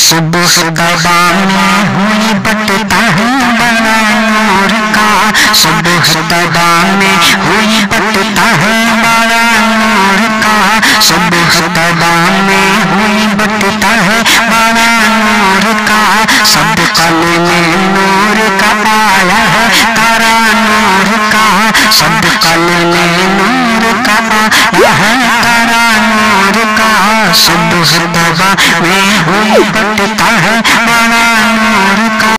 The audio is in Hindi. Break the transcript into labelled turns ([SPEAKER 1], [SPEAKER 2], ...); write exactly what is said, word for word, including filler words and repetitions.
[SPEAKER 1] सुबह दबा में हुई बटता है बड़ा नूर का, सुबह दबा में हुई बटता है बड़ा नूर का, सुबह दबा में हुई बटता है बड़ा नूर का, सब कल में नूर का आया है तारा नूर का, सब कल में नूर का आया है तारा नूर का, सुबह दबा में हुई बटता है बड़ा नूर का।